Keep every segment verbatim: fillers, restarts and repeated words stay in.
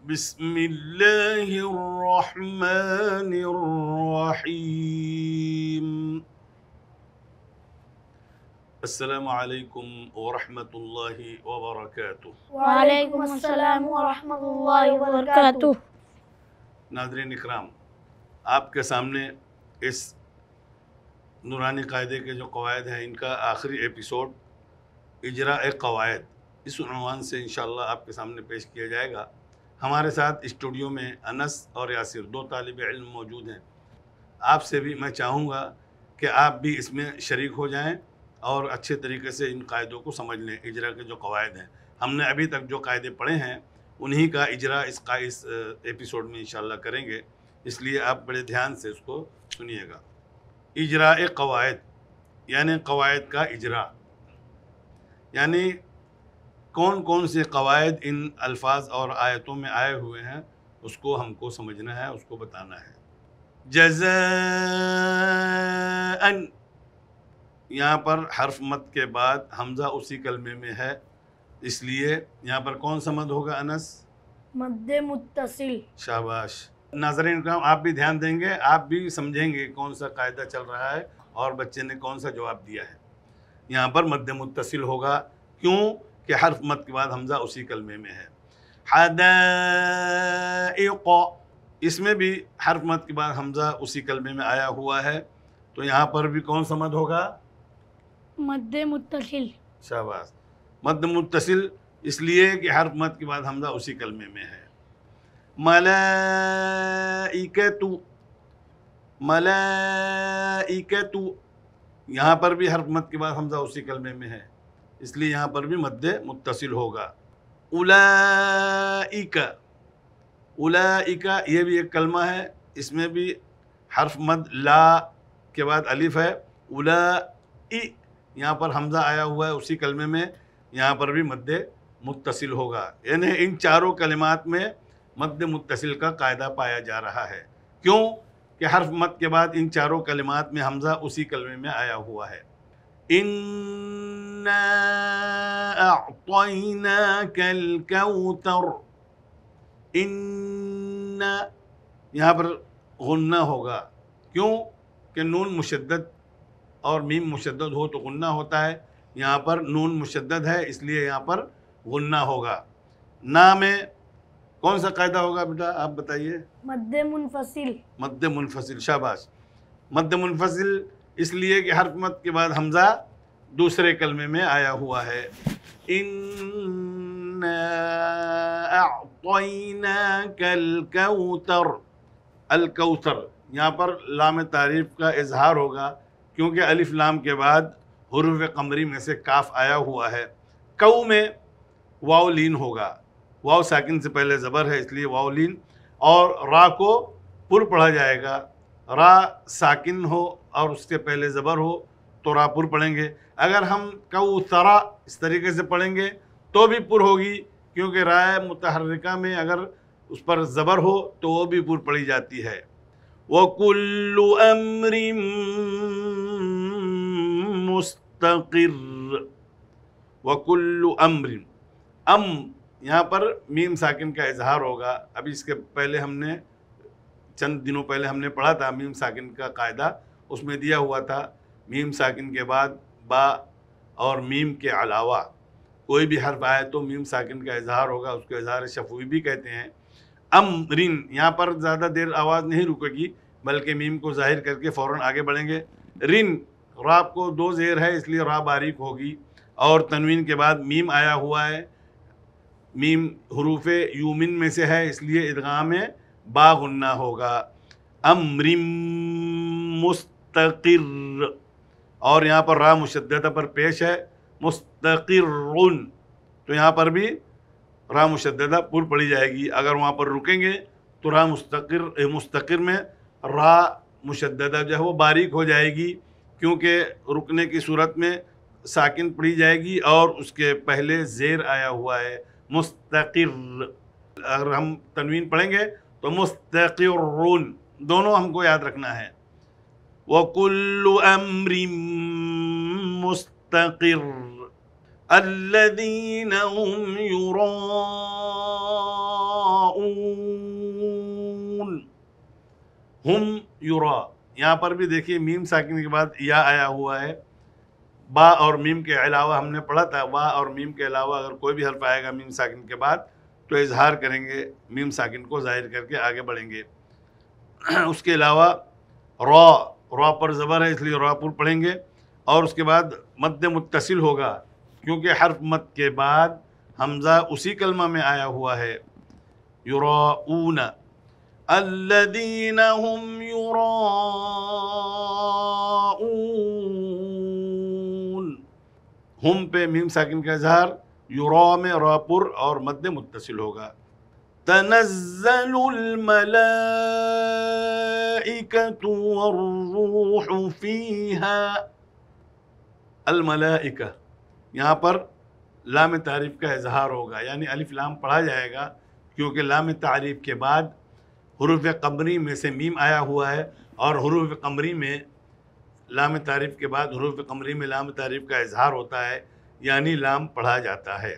بسم اللہ الرحمن الرحیم۔ السلام علیکم ورحمۃ اللہ وبرکاتہ۔ وعلیکم السلام ورحمۃ اللہ وبرکاتہ۔ ناظرین اکرام، آپ کے سامنے اس نورانی قاعدے کے جو قواعد ہیں ان کا آخری ایپیسوڈ اجراء قواعد اس عنوان سے انشاءاللہ آپ کے سامنے پیش کیا جائے گا۔ ہمارے ساتھ اسٹوڈیو میں انس اور یاسر دو طالب علم موجود ہیں۔ آپ سے بھی میں چاہوں گا کہ آپ بھی اس میں شریک ہو جائیں اور اچھے طریقے سے ان قاعدوں کو سمجھ لیں۔ اجراء کے جو قواعد ہیں، ہم نے ابھی تک جو قاعدے پڑھے ہیں انہی کا اجراء اس کا اس ایپیسوڈ میں انشاءاللہ کریں گے، اس لیے آپ بڑے دھیان سے اس کو سنیے گا۔ اجراء قواعد یعنی قواعد کا اجراء، یعنی کون کون سے قواعد ان الفاظ اور آیتوں میں آئے ہوئے ہیں اس کو ہم کو سمجھنا ہے، اس کو بتانا ہے۔ جزاء، یہاں پر حرف مد کے بعد حمزہ اسی کلمے میں ہے، اس لیے یہاں پر کون سا مد ہوگا انس؟ مد متصل۔ شاباش۔ ناظرین کرام، آپ بھی دھیان دیں گے، آپ بھی سمجھیں گے کون سا قاعدہ چل رہا ہے اور بچے نے کون سا جواب دیا ہے۔ یہاں پر مد متصل ہوگا، کیوں کہ حرف مد کے بعد حمزہ اسی کلمے میں ہے۔ حدائق، اس میں بھی حرف مد کے بعد حمزہ اسی کلمے میں آیا ہوا ہے، تو یہاں پر بھی کون سا مد ہوگا؟ مد متصل۔ شاباش۔ مد متصل اس لیے کہ حرف مد کے بعد حمزہ اسی کلمے میں ہے۔ ملائکۃ، ملائکۃ، یہاں پر بھی حرف مد کے بعد حمزہ اسی کلمے میں ہے، اس لیے یہاں پر بھی مد متصل ہوگا۔ اولئک، اولئک یہ بھی ایک کلمہ ہے، اس میں بھی حرف مد لا کے بعد الف ہے۔ اولائی، یہاں پر حمزہ آیا ہوا ہے اسی کلمے میں، یہاں پر بھی مد متصل ہوگا۔ یعنی ان چاروں کلمات میں مد متصل کا قاعدہ پایا جا رہا ہے، کیوں کہ حرف مد کے بعد ان چاروں کلمات میں حمزہ اسی کلمے میں آیا ہوا ہے۔ اِنَّا أَعْطَيْنَاكَ الْكَوْثَرَ، ان، یہاں پر غنہ ہوگا، کیوں کہ نون مشدد اور میم مشدد ہو تو غنہ ہوتا ہے، یہاں پر نون مشدد ہے اس لیے یہاں پر غنہ ہوگا۔ نا میں کون سا قاعدہ ہوگا بیٹا آپ بتائیے؟ مد منفصل۔ مد منفصل، شاباش۔ مد منفصل اس لیے کہ حرف مد کے بعد حمزہ دوسرے کلمے میں آیا ہوا ہے۔ اِنَّا أَعْطَيْنَاكَ الْكَوْثَرَ، الکوثر، یہاں پر لام تعریف کا اظہار ہوگا، کیونکہ الف لام کے بعد حروف قمری میں سے کاف آیا ہوا ہے۔ کو میں واو لین ہوگا، واو ساکن سے پہلے زبر ہے اس لیے واو لین، اور را کو پر پڑھا جائے گا۔ را ساکن ہو اور اس کے پہلے زبر ہو تو را پر پڑھیں گے۔ اگر ہم کوثرا اس طریقے سے پڑھیں گے تو بھی پر ہوگی، کیونکہ رائے متحرکہ میں اگر اس پر زبر ہو تو وہ بھی پر پڑھی جاتی ہے۔ وَكُلُّ أَمْرٍ مُسْتَقِرٍ، وَكُلُّ أَمْرٍ، ام یہاں پر میم ساکن کا اظہار ہوگا۔ ابھی اس کے پہلے ہم نے چند دنوں پہلے ہم نے پڑھا تھا میم ساکن کا قاعدہ، اس میں دیا ہوا تھا میم ساکن کے بعد با اور میم کے علاوہ کوئی بھی حرف آئے تو میم ساکن کا اظہار ہوگا، اس کو اظہار شفوی بھی کہتے ہیں۔ امرن، یہاں پر زیادہ دیر آواز نہیں رکے گی بلکہ میم کو ظاہر کر کے فوراً آگے بڑھیں گے۔ رن، را کو دو زیر ہے اس لیے را باریک ہوگی، اور تنوین کے بعد میم آیا ہوا ہے، میم حروف یومن میں سے ہے اس لیے ادغام میں با غنہ ہوگا۔ امر مستقر، اور یہاں پر را مشددہ پر پیش ہے، مستقرن، تو یہاں پر بھی را مشددہ پر پڑھی جائے گی۔ اگر وہاں پر رکیں گے تو را مستقر مستقر میں را مشددہ جو ہے وہ باریک ہو جائے گی، کیونکہ رکنے کی صورت میں ساکن پڑھی جائے گی اور اس کے پہلے زیر آیا ہوا ہے مستقر۔ اگر ہم تنوین پڑھیں گے تو مستقرون، دونوں ہم کو یاد رکھنا ہے۔ وَكُلُّ أَمْرٍ مُسْتَقِرٍ الَّذِينَ هُمْ يُرَاءُونَ ہم یرا، یہاں پر بھی دیکھیے میم ساکن کے بعد یا آیا ہوا ہے. با اور میم کے علاوہ ہم نے پڑھا تھا وا اور میم کے علاوہ اگر کوئی بھی حرف آئے گا میم ساکن کے بعد تو اظہار کریں گے، میم ساکن کو ظاہر کر کے آگے بڑھیں گے. اس کے علاوہ را، را پر زبر ہے اس لیے را پر پڑھیں گے. اور اس کے بعد مد متصل ہوگا کیونکہ حرف مد کے بعد حمزہ اسی کلمہ میں آیا ہوا ہے. یراؤون الذین هم یراؤون، ہم پہ میم ساکن کا اظہار، یرا میں را پر اور مد متصل ہوگا. تنزل الملائکۃ والروح فیہا، الملائکہ یہاں پر لام تعریف کا اظہار ہوگا، یعنی الف لام پڑھا جائے گا کیونکہ لام تعریف کے بعد حروف قمری میں سے میم آیا ہوا ہے، اور حروف قمری میں لام تعریف کے بعد حروف قمری میں لام تعریف کا اظہار ہوتا ہے، یعنی لام پڑھا جاتا ہے.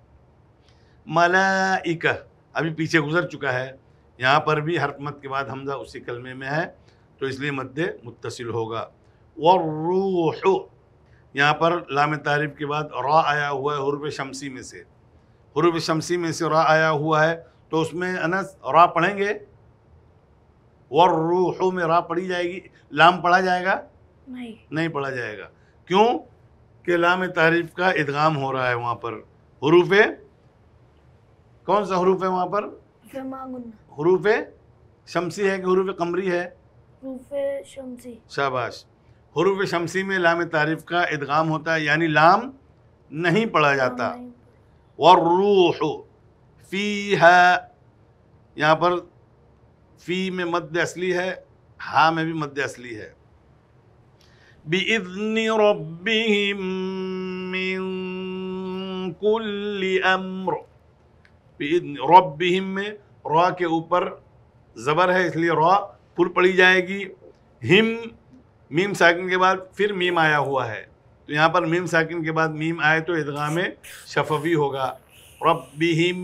ملائکہ ابھی پیچھے گزر چکا ہے، یہاں پر بھی حرف مد کے بعد حمزہ اسی کلمے میں ہے تو اس لیے مد متصل ہوگا. والروح، یہاں پر لام تعریف کے بعد را آیا ہوا ہے حروف شمسی میں سے، حروف شمسی میں سے را آیا ہوا ہے تو اس میں انس را پڑھیں گے. والروح میں را پڑھی جائے گی، لام پڑھا جائے گا نہیں نہیں پڑھا جائے گا. کیوں کہ لام تعریف کا ادغام ہو رہا ہے وہاں پر. حروف کون سا حروف ہے وہاں پر؟ حروف شمسی ہے کہ حروف قمری ہے؟ حروف شمسی. شاباش. حروف شمسی میں لام تعریف کا ادغام ہوتا ہے یعنی لام نہیں پڑھا جاتا. والروح فیہا، یہاں پر فی میں مد اصلی ہے، ہا میں بھی مد اصلی ہے. بِإِذْنِ رَبِّهِمْ مِنْ كُلِّ أَمْرٍ، بِإِذْنِ رَبِّهِمْ میں را کے اوپر زبر ہے اس لیے را پر پڑھی جائے گی. ہم میم ساکن کے بعد پھر میم آیا ہوا ہے تو یہاں پر میم ساکن کے بعد میم آئے تو ادغام شفوی ہوگا. ربہم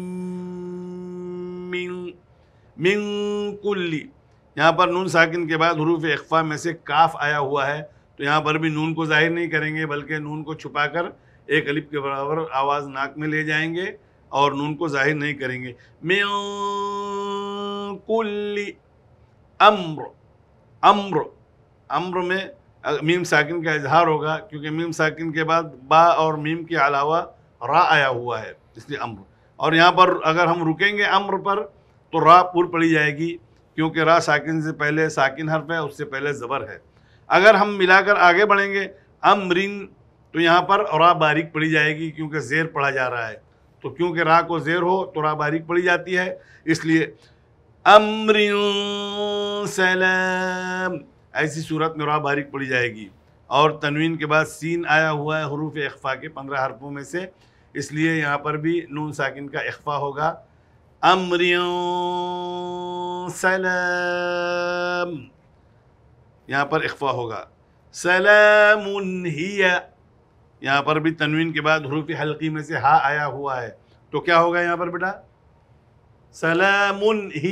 من من کلی، یہاں پر نون ساکن کے بعد حروف اخفا میں سے کاف آیا ہوا ہے تو یہاں پر بھی نون کو ظاہر نہیں کریں گے بلکہ نون کو چھپا کر ایک الف کے برابر آواز ناک میں لے جائیں گے اور نون کو ظاہر نہیں کریں گے. من کلی امر، امر امر میں میم ساکن کا اظہار ہوگا کیونکہ میم ساکن کے بعد با اور میم کے علاوہ را آیا ہوا ہے اس لیے امر. اور یہاں پر اگر ہم رکیں گے امر پر تو را پر پڑھی جائے گی کیونکہ را ساکن سے پہلے ساکن حرف ہے، اس سے پہلے زبر ہے. اگر ہم ملا کر آگے بڑھیں گے امرن تو یہاں پر را باریک پڑھی جائے گی کیونکہ زیر پڑھا جا رہا ہے، تو کیونکہ را کو زیر ہو تو را باریک پڑھی جاتی ہے اس لیے امرن سلام، ایسی صورت میں را باریک پڑھی جائے گی. اور تنوین کے بعد سین آیا ہوا ہے حروف اخفا کے پندرہ حرفوں میں سے اس لیے یہاں پر بھی نون ساکن کا اخفا ہوگا. امرن سلام، یہاں پر اخفا ہوگا. سلام ہی، یہاں پر بھی تنوین کے بعد حروف حلقی میں سے ہا آیا ہوا ہے تو کیا ہوگا یہاں پر بیٹا؟ سلام ہی،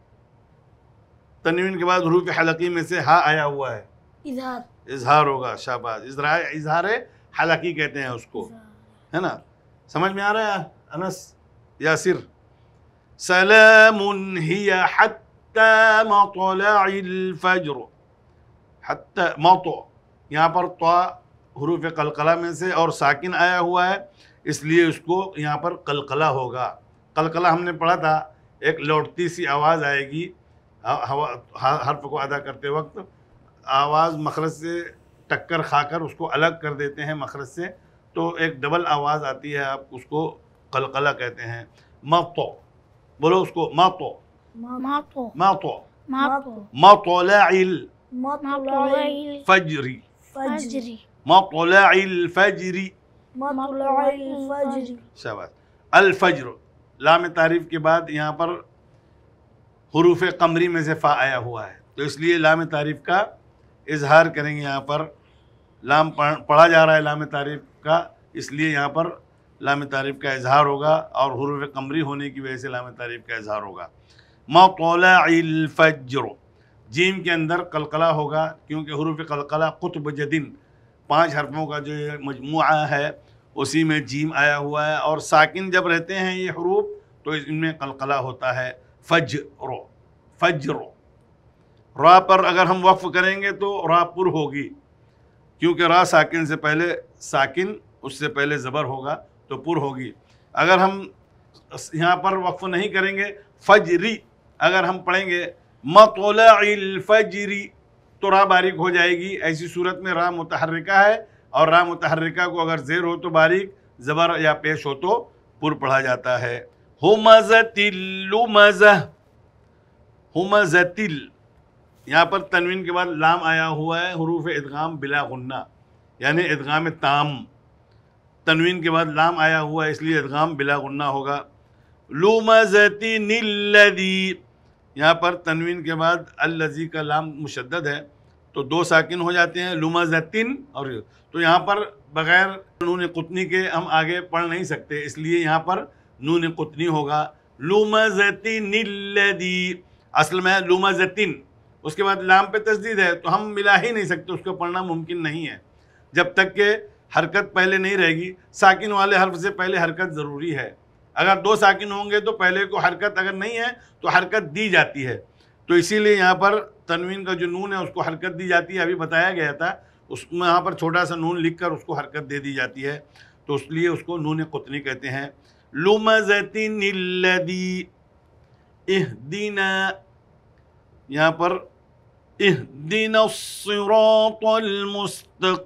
تنوین کے بعد حروف حلقی میں سے ہا آیا ہوا ہے، اظہار اظہار ہوگا. شاباش. اظہار حلقی کہتے ہیں اس کو، ہے نا؟ سمجھ میں آ رہا ہے انس یاسر؟ سلام ہی حتی مطلع الفجر، حتی مطلع یہاں پر طا حروف قلقلہ میں سے اور ساکن آیا ہوا ہے اس لیے اس کو یہاں پر قلقلہ ہوگا. قلقلہ ہم نے پڑھا تھا ایک لوٹتی سی آواز آئے گی حرف کو ادا کرتے وقت، آواز مخرج سے ٹکر کھا کر اس کو الگ کر دیتے ہیں مخرج سے تو ایک ڈبل آواز آتی ہے، آپ اس کو قلقلہ کہتے ہیں. مطو، بولو اس کو مطو مطو مطو مطو مطلع مطلع الفجر، الفجر مطلع الفجر، مطلع الفجر. شاباش. الفجر لام تعریف کے بعد یہاں پر حروف قمری میں سے فا آیا ہوا ہے تو اس لیے لام تعریف کا اظہار کریں گے. یہاں پر لام پڑھا جا رہا ہے لام تعریف کا اس لیے یہاں پر لام تعریف کا اظہار ہوگا اور حروف قمری ہونے کی وجہ سے لام تعریف کا اظہار ہوگا. مطلع الفجر جیم کے اندر قلقلہ ہوگا کیونکہ حروف قلقلہ قطب جدن پانچ حرفوں کا جو یہ مجموعہ ہے اسی میں جیم آیا ہوا ہے، اور ساکن جب رہتے ہیں یہ حروف تو ان میں قلقلہ ہوتا ہے. فجر فجر. را پر اگر ہم وقف کریں گے تو را پر ہوگی کیونکہ را ساکن سے پہلے ساکن اس سے پہلے زبر ہوگا تو پر ہوگی. اگر ہم یہاں پر وقف نہیں کریں گے فجری اگر ہم پڑھیں گے مطلع الفجری تو را باریک ہو جائے گی. ایسی صورت میں را متحرکہ ہے اور را متحرکہ کو اگر زیر ہو تو باریک، زبر یا پیش ہو تو پر پڑھا جاتا ہے. ہمزت اللمزہ ہمزت ال یہاں پر تنوین کے بعد لام آیا ہوا ہے حروف ادغام بلا غنہ یعنی ادغام تام. تنوین کے بعد لام آیا ہوا ہے اس لیے ادغام بلا غنہ ہوگا. لمزت الذی یہاں پر تنوین کے بعد الذی کا لام مشدد ہے تو دو ساکن ہو جاتے ہیں لمزتن، اور تو یہاں پر بغیر نون قطنی کے ہم آگے پڑھ نہیں سکتے اس لیے یہاں پر نون قطنی ہوگا. لمزتن الذی اصل میں لمزتن، اس کے بعد لام پہ تشدید ہے تو ہم ملا ہی نہیں سکتے، اس کو پڑھنا ممکن نہیں ہے جب تک کہ حرکت پہلے نہیں رہے گی. ساکن والے حرف سے پہلے حرکت ضروری ہے. اگر دو ساکن ہوں گے تو پہلے کو حرکت اگر نہیں ہے تو حرکت دی جاتی ہے، تو اسی لیے یہاں پر تنوین کا جو نون ہے اس کو حرکت دی جاتی ہے. ابھی بتایا گیا تھا اس میں یہاں پر چھوٹا سا نون لکھ کر اس کو حرکت دے دی جاتی ہے تو اس لیے اس کو نون قطنی کہتے ہیں. لمزتن الذی اہدنا یہاں پر اہدنا الصراط المستقیم.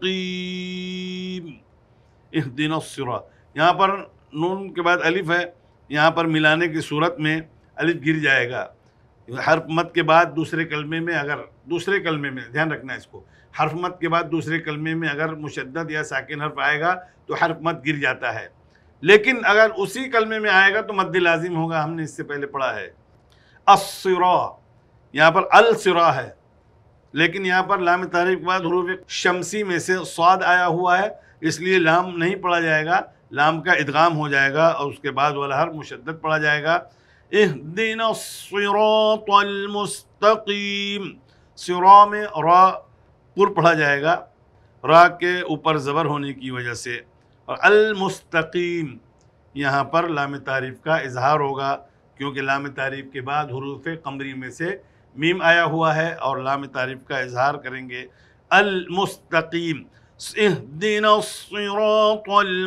اہدنا الصراط یہاں پر نون کے بعد الف ہے، یہاں پر ملانے کی صورت میں الف گر جائے گا. حرف مد کے بعد دوسرے کلمے میں اگر دوسرے کلمے میں دھیان رکھنا ہے اس کو، حرف مد کے بعد دوسرے کلمے میں اگر مشدد یا ساکن حرف آئے گا تو حرف مد گر جاتا ہے، لیکن اگر اسی کلمے میں آئے گا تو مد لازم ہوگا. ہم نے اس سے پہلے پڑھا ہے. الصرا یہاں پر الصرا ہے لیکن یہاں پر لام تعریف کے بعد حروف شمسی میں سے صاد آیا ہوا ہے اس لیے لام نہیں پڑھا جائے گا، لام کا ادغام ہو جائے گا اور اس کے بعد والا حرف مشدد پڑھا جائے گا. اہدنا الصراط المستقیم. صراط میں را پر پڑھا جائے گا را کے اوپر زبر ہونے کی وجہ سے، اور المستقیم یہاں پر لام تعریف کا اظہار ہوگا کیونکہ لام تعریف کے بعد حروف قمری میں سے میم آیا ہوا ہے اور لام تعریف کا اظہار کریں گے. المستقیم اہدنا الصراط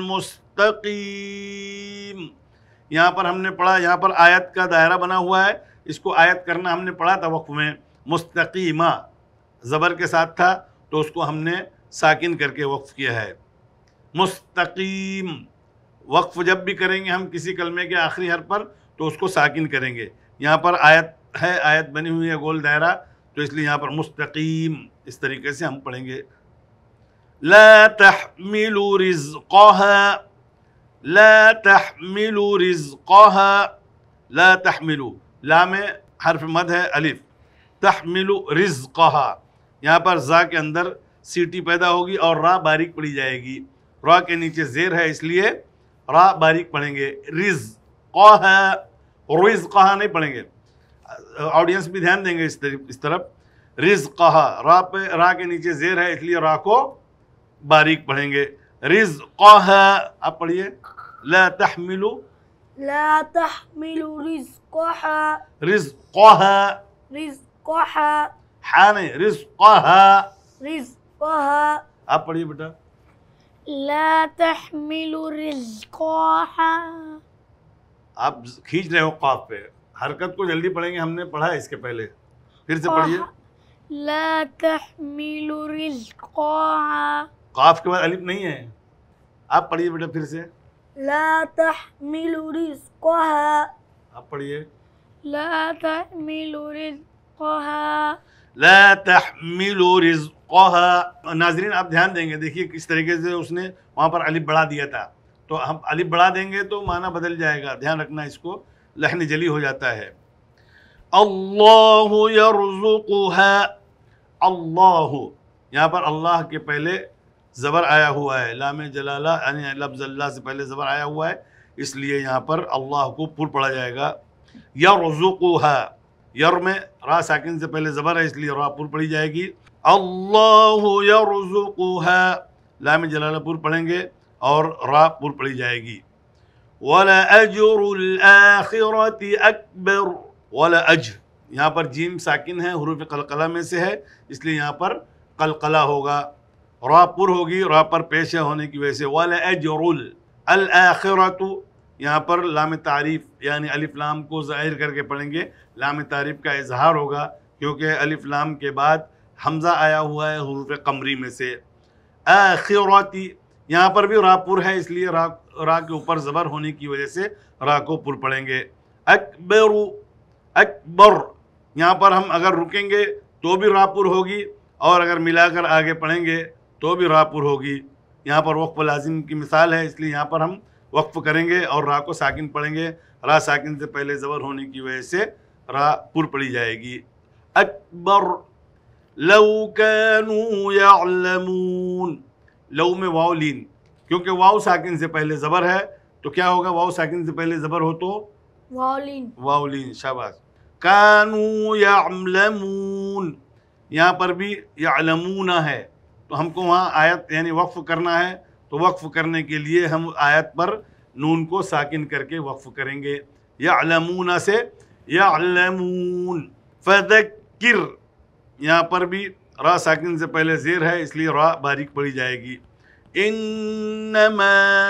المستقیم. یہاں پر ہم نے پڑھا، یہاں پر آیت کا دائرہ بنا ہوا ہے، اس کو آیت کرنا ہم نے پڑھا تھا وقف میں. مستقیمہ زبر کے ساتھ تھا تو اس کو ہم نے ساکن کر کے وقف کیا ہے. مستقیم وقف جب بھی کریں گے ہم کسی کلمے کے آخری حرف پر تو اس کو ساکن کریں گے. یہاں پر آیت ہے، آیت بنی ہوئی ہے گول دائرہ تو اس لیے یہاں پر مستقیم اس طریقے سے ہم پڑھیں گے. لا تحمل رزقها لا تحمل رزقها لا تحمل لام حرف مد ہے الف، تحمل رزقها یہاں پر زا کے اندر سیٹی پیدا ہوگی اور را باریک پڑھی جائے گی. را کے نیچے زیر ہے اس لیے را باریک پڑھیں گے. رزقها رزقها نہیں پڑھیں گے، آڈینس بھی دھیان دیں گے اس طرف. رزقها را پہ را کے نیچے زیر ہے اس لیے را کو باریک پڑھیں گے. رزقها آپ پڑھیے. لا تحمل لا تحمل رزقها رزقها رزقها ہاں نہیں رزقها رزقها آپ پڑھیے بیٹا. لا تحمل رزقها آپ کھینچ رہے ہو قاف پہ، حرکت کو جلدی پڑھیں گے، ہم نے پڑھا ہے اس کے پہلے. پھر سے پڑھیے. لا تحمل رزقها قاف کے بعد الف نہیں ہے، آپ پڑھیے بیٹا پھر سے. لا تحمل رزقها آپ پڑھیے. لا تحمل رزقها لا تحمل رزقها. ناظرین آپ دھیان دیں گے، دیکھیے کس طریقے سے اس نے وہاں پر الف بڑھا دیا تھا تو ہم الف بڑھا دیں گے تو معنی بدل جائے گا. دھیان رکھنا اس کو، لحن جلی ہو جاتا ہے. اللہ یرزقها اللہ یہاں پر اللہ کے پہلے زبر آیا ہوا ہے، لام جلالہ یعنی لفظ اللہ سے پہلے زبر آیا ہوا ہے اس لیے یہاں پر اللہ کو پر پڑھا جائے گا. یرزقها यर में रा साकिन से पहले ज़बर है इसलिए रा पुर पढ़ी जाएगी। अल्लाहु यरज़ुकुहा, लाम जलाला पुर पढ़ेंगे और रा पुर पढ़ी जाएगी। वला अजरुल आखिरति अकबर, वला अज, यहाँ पर जीम साकिन है, हुरूफ कलकला में से है इसलिए यहाँ पर कलकला होगा। रा पुर होगी, रा पर पेश होने की वजह से। वला अजरुल अल आखिरतु, यहाँ पर लाम तारीफ यानी अलिफ लाम को ज़ाहिर करके पढ़ेंगे। लाम तारीफ का इजहार होगा क्योंकि अलिफ लाम के बाद हमज़ा आया हुआ है हुरूफ कमरी में से। आखिरती, यहाँ पर भी रा पुर है इसलिए रा रा के ऊपर ज़बर होने की वजह से रा को पुर पढ़ेंगे। अकबरु, अकबर, यहाँ पर हम अगर रुकेंगे तो भी रा पुर होगी और अगर मिलाकर आगे पढ़ेंगे तो भी रा पुर होगी। यहाँ पर वक्फ लाजिम की मिसाल है इसलिए यहाँ पर हम वक्फ करेंगे और रा को साकिन पढ़ेंगे। रा साकिन से पहले ज़बर होने की वजह से रा पुर पढ़ी जाएगी। अकबर, लौ कानू यअलमून, लौ में वाव लीन, क्योंकि वाव साकिन से पहले ज़बर है तो क्या होगा, वाव साकिन से पहले ज़बर हो तो वावलीन, वावलीन, शाबाश। कानू यअलमून, यहाँ पर भी यअलमूना है तो हमको वहाँ आयत यानी वक्फ करना है, तो वक्फ करने के लिए हम आयत पर नून को साकिन करके वक्फ करेंगे। यअलमूना से यअलमून। फज़क्किर, यहाँ पर भी रा साकिन से पहले ज़ेर है इसलिए रा बारीक पड़ी जाएगी। इन्नमा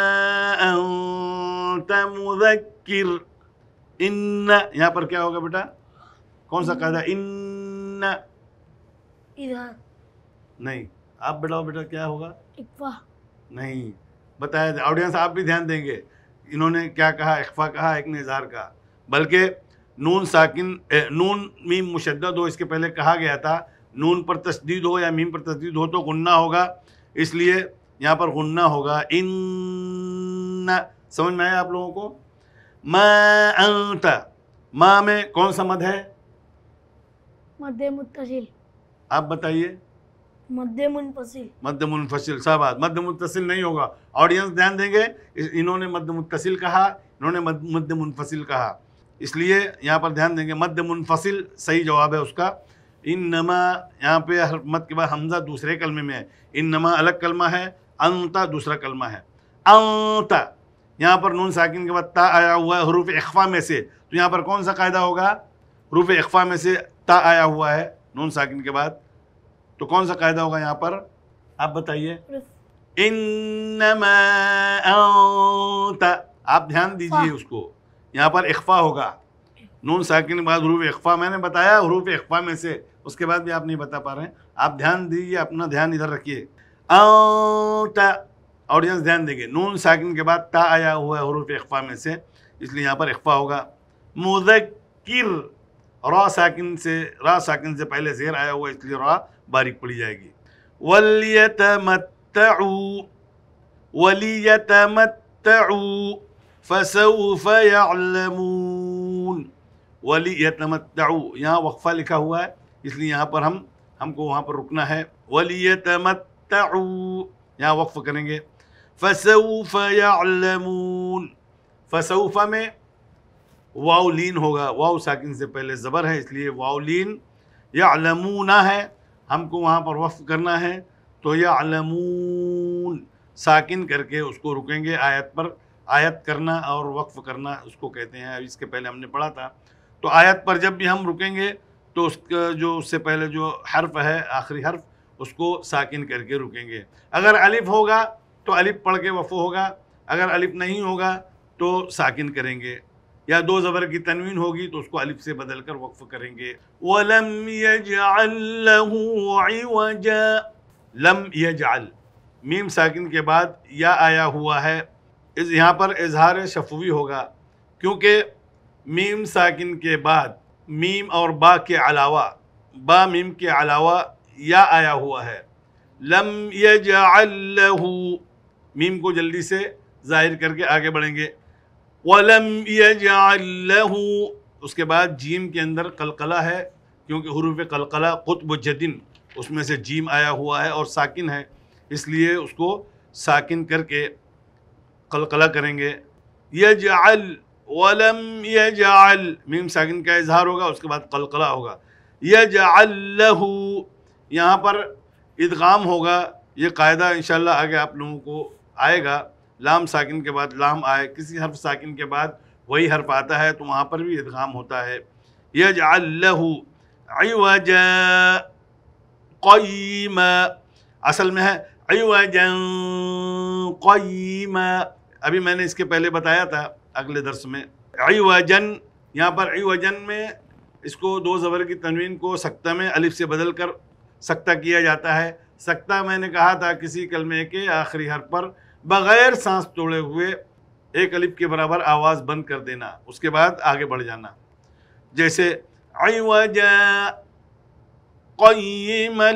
अंत मुज़क्किर, इन्न, यहाँ पर क्या होगा बेटा, कौन सा कायदा? इन्न इधर नहीं, आप बताओ बेटा क्या होगा? इक्फा नहीं बताया, ऑडियंस आप भी ध्यान देंगे। इन्होंने क्या कहा, इख्फा कहा, एक ने इज़हार कहा, बल्कि नून साकिन ए, नून मीम मुशद्दद हो इसके पहले कहा गया था। नून पर तस्दीद हो या मीम पर तस्दीद हो तो गुन्ना होगा, इसलिए यहाँ पर गुन्ना होगा। इन्ना, समझ में आया आप लोगों को? मा अंत, मा में कौन सा मद है? मद्दे मुत्तसिल, आप बताइए। मद्दे मुनफसिल, मद्द मुनफसिल, साबात, मद्द मुत्तसिल नहीं होगा। ऑडियंस ध्यान देंगे, इन्होंने मद्द मुत्तसिल कहा, इन्होंने मद्द मुनफसिल कहा, इसलिए यहाँ पर ध्यान देंगे। मद्द मुनफसिल सही जवाब है उसका। इन्नमा, यहाँ पे हर मद के बाद हमज़ा दूसरे कलमे में है। इन्नमा अलग कलमा है, अंता दूसरा कलमा है। अंता, यहाँ पर नून साकिन के बाद ता आया हुआ है हुरूफ इख्फा में से, तो यहाँ पर कौन सा कायदा होगा? हुरूफ इख्फा में से ता आया हुआ है नून साकिन के बाद, तो कौन सा कायदा होगा यहाँ पर? आप बताइए। इन्नमा अंता, आप ध्यान दीजिए उसको, यहाँ पर इख्फा होगा। नून साकिन के बाद हुरूफ इख्फा, मैंने बताया हुरूफ इख्फा में से, उसके बाद भी आप नहीं बता पा रहे हैं। आप ध्यान दीजिए, अपना ध्यान इधर रखिए। अंता, ऑडियंस ध्यान देंगे, नून साकिन के बाद ता आया हुआ है हुरूफ इख्फा में से, इसलिए यहाँ पर इख्फा होगा। मुज़क्किर, रा साकिन से रा साकिन से पहले ज़ेर आया हुआ है इसलिए रा बारीक पड़ी जाएगी। वलियतमत्तउ, वलियतमत्तउ फसौफ यअलमून। वलियतमत्तउ, यहाँ वक्फा लिखा हुआ है इसलिए यहाँ पर हम हमको वहाँ पर रुकना है। वलियतमत्तउ, यहाँ वक्फ करेंगे। फसौफ यअलमून, फसौफा में वाव लीन होगा, वाव साकिन से पहले ज़बर है इसलिए वाव लीन। यअलमूना है, हमको वहाँ पर वक्फ करना है, तो यअलमून साकिन करके उसको रुकेंगे। आयत पर आयत करना और वक्फ करना उसको कहते हैं, इसके पहले हमने पढ़ा था। तो आयत पर जब भी हम रुकेंगे तो उसका जो उससे पहले जो हर्फ है, आखिरी हर्फ, उसको साकिन करके रुकेंगे। अगर अलिफ होगा तो अलिफ पढ़ के वफ़ होगा, अगर अलिफ नहीं होगा तो साकिन करेंगे, या दो ज़बर की तनवीन होगी तो उसको अलिफ से बदल कर वक्फ करेंगे। वलम यजअल लहू इवजा, लम यजअल, मीम साकिन के बाद या आया हुआ है, इस यहाँ पर इजहार शफवी होगा क्योंकि मीम साकिन के बाद मीम और बा के अलावा, बा मीम के अलावा या आया हुआ है। लम यजअल लहू, मीम को जल्दी से ज़ाहिर करके आगे बढ़ेंगे। वलम यजअल लहू, उसके बाद जीम के अंदर कलकला है क्योंकि हुरूफ कलकला क़ुत्ब जदिन, उसमें से जीम आया हुआ है और साकिन है, इसलिए उसको साकिन करके कलकला करेंगे। यजअल, ولم یجعل میم ساکن کا اظہار ہوگا، اس کے بعد قلقلہ ہوگا. یجعل لہ یہاں پر ادغام ہوگا. یہ قاعدہ انشاءاللہ آگے آپ لوگوں کو آئے گا. لام ساکن کے بعد لام آئے، کسی حرف ساکن کے بعد وہی حرف آتا ہے تو وہاں پر بھی ادغام ہوتا ہے. یجعل لہ عوجا قیما، اصل میں ہے عوجا قیما. ابھی میں نے اس کے پہلے بتایا تھا اگلے درس میں. عوجن یہاں پر عوجن میں اس کو دو زبر کی تنوین کو سکتہ میں الف سے بدل کر سکتہ کیا جاتا ہے. سکتہ میں نے کہا تھا کسی کلمے کے آخری حرف پر بغیر سانس توڑے ہوئے ایک الف کے برابر آواز بند کر دینا، اس کے بعد آگے بڑھ جانا. جیسے عوجا قیما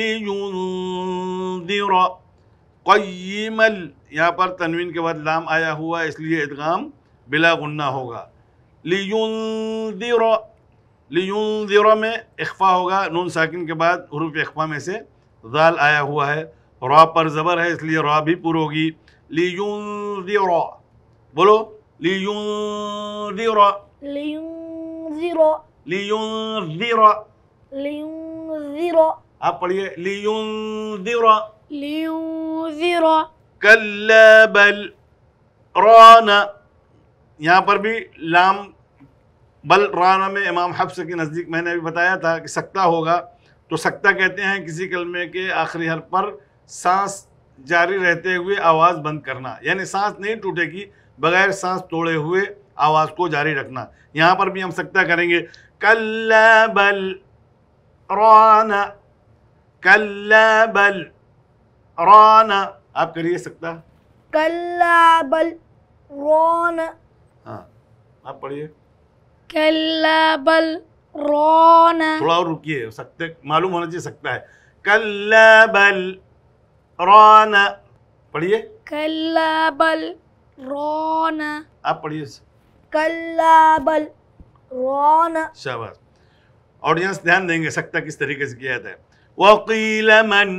لینذر، قیما یہاں پر تنوین کے بعد لام آیا ہوا اس لیے ادغام بلا غنہ ہوگا. لینذر، لینذر میں اخفا ہوگا، نون ساکن کے بعد حروف اخفا میں سے ذال آیا ہوا ہے، را پر زبر ہے اس لیے را بھی پر ہوگی. لینذر، بولو لینذر، لینذر لینذر. لینذر آپ پڑھیے لینذر. لینذر کلا بل رانا، یہاں پر بھی لام بل رانا میں امام حفص کے نزدیک میں نے ابھی بتایا تھا کہ سکتہ ہوگا. تو سکتہ کہتے ہیں کسی کلمے کے آخری حرف پر سانس جاری رہتے ہوئے آواز بند کرنا، یعنی سانس نہیں ٹوٹے گی، بغیر سانس توڑے ہوئے آواز کو جاری رکھنا. یہاں پر بھی ہم سکتہ کریں گے کلا بل رانا، کلا بل رانا. آپ کریے سکتہ. کلا بل ران، ہاں آپ پڑھیے. کلا بل ران، تھوڑا اور رکیے، سکتے معلوم ہونا چاہیے سکتہ ہے. کلا بل رانا، پڑھیے. کلا بل ران، آپ پڑھیے. کلا بل ران. شاباش. آڈینس دھیان دیں گے سکتہ کس طریقے سے کیا جاتا ہے. وقیل من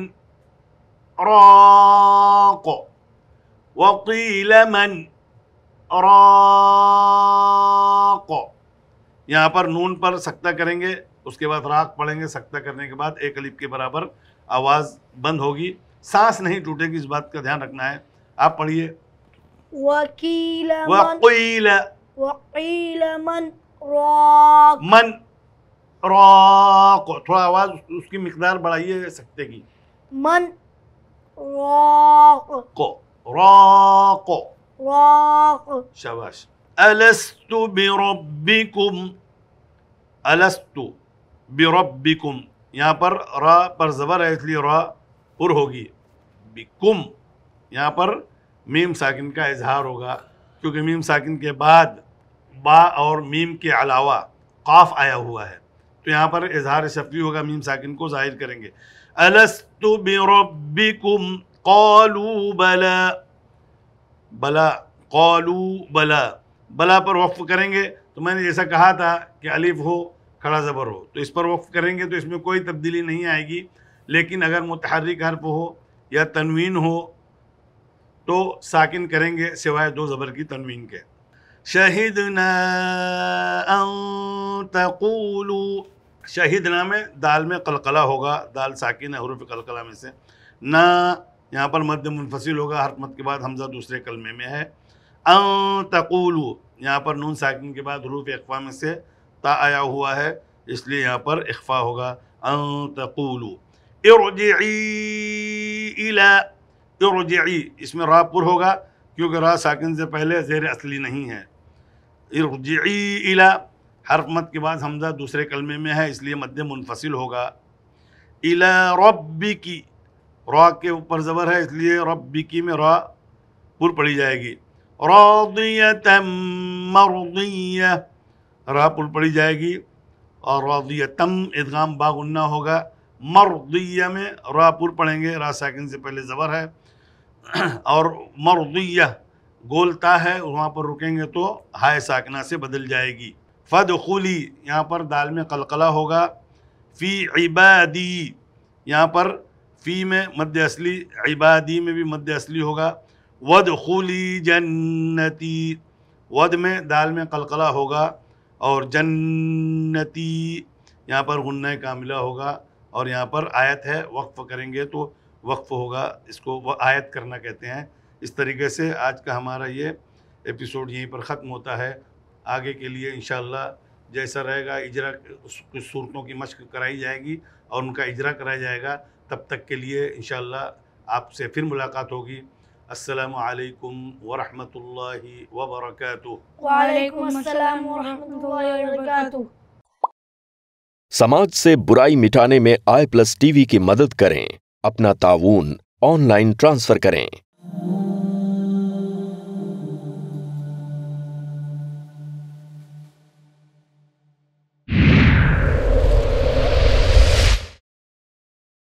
راق، وقیل من راق. یہاں پر نون پر سکتہ کریں گے، اس کے بعد راق پڑھیں گے. سکتہ کرنے کے بعد ایک الف کے برابر آواز بند ہوگی، سانس نہیں ٹوٹے گی، اس بات کا دھیان رکھنا ہے. آپ پڑھیے. وقیل من، وقیل وقیل من راق، من راق. تھوڑا آواز اس کی مقدار بڑھائیے سکتے کی. من راق، کو راق. راق. شاباش. الست بربکم، الست بربکم. یہاں پر را پر زبر ہے اس لیے را پر ہوگی. بکم یہاں پر میم ساکن کا اظہار ہوگا، کیونکہ میم ساکن کے بعد با اور میم کے علاوہ قاف آیا ہوا ہے، تو یہاں پر اظہار شفوی ہوگا، میم ساکن کو ظاہر کریں گے. الست بربکم قالوا بلا، بلا قالوا بلا. بلا پر وقف کریں گے تو میں نے جیسا کہا تھا کہ الف ہو کھڑا زبر ہو تو اس پر وقف کریں گے تو اس میں کوئی تبدیلی نہیں آئے گی. لیکن اگر متحرک حرف ہو یا تنوین ہو تو ساکن کریں گے سوائے دو زبر کی تنوین کے. شہدنا ان تقولوا، شہدنا میں دال میں قلقلہ ہوگا، دال ساکن ہے حروف قلقلہ میں سے. نا یہاں پر مد منفصل ہوگا، حرف مد کے بعد حمزہ دوسرے کلمے میں ہے. ان تقولوا یہاں پر نون ساکن کے بعد حروف اخفا میں سے تا آیا ہوا ہے اس لیے یہاں پر اخفا ہوگا. ان تقولوا. ارجعی الی، ارجعی اس میں را پر ہوگا کیونکہ را ساکن سے پہلے زیر اصلی نہیں ہے. ارجعی الی حرف مد کے بعد حمزہ دوسرے کلمے میں ہے اس لیے مد منفصل ہوگا. الی ربکی، را کے اوپر زبر ہے اس لیے ربکی میں را پر پڑھی جائے گی. راضیتا مرضیہ، را پر پڑھی جائے گی اور راضیتم ادغام با غنہ ہوگا. مرضیہ میں را پر پڑھیں گے، را ساکن سے پہلے زبر ہے، اور مرضیہ گولتا ہے وہاں پر رکیں گے تو ہائے ساکنہ سے بدل جائے گی. فادخلی یہاں پر دال میں قلقلہ ہوگا. فی عبادی یہاں پر فی میں مد اصلی، عبادی میں بھی مد اصلی ہوگا. وادخلی جنتی، वद में दाल में कलकला होगा और जन्नती यहाँ पर गुन्ना कामिला होगा और यहाँ पर आयत है, वक्फ करेंगे तो वक्फ होगा, इसको वो आयत करना कहते हैं। इस तरीके से आज का हमारा ये एपिसोड यहीं पर ख़त्म होता है। आगे के लिए इंशाअल्लाह जैसा रहेगा इजरा कुछ सूरतों की मश्क कराई जाएगी और उनका इजरा कराया जाएगा। तब तक के लिए इंशाअल्लाह आपसे फिर मुलाकात होगी। अस्सलामु अलैकुम व रहमतुल्लाहि व बरकातुहू। वालेकुम अस्सलाम व रहमतुल्लाहि व बरकातुहू। समाज से बुराई मिटाने में आई प्लस टीवी की मदद करें। अपना ताऊन ऑनलाइन ट्रांसफर करें।